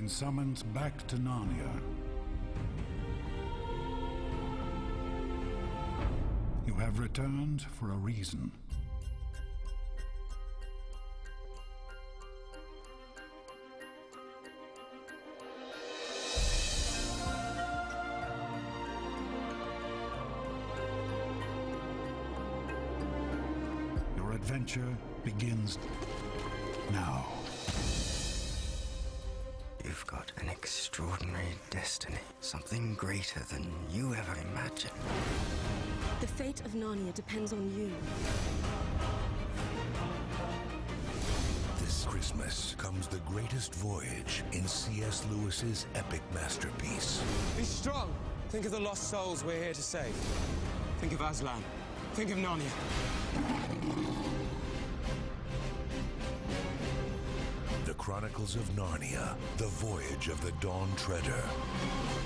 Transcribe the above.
been summoned back to Narnia. You have returned for a reason. Your adventure begins now. You've got an extraordinary destiny, something greater than you ever imagined. The fate of Narnia depends on you. This Christmas comes the greatest voyage in C.S. Lewis's epic masterpiece. Be strong. Think of the lost souls we're here to save. Think of Aslan. Think of Narnia. The Chronicles of Narnia, The Voyage of the Dawn Treader.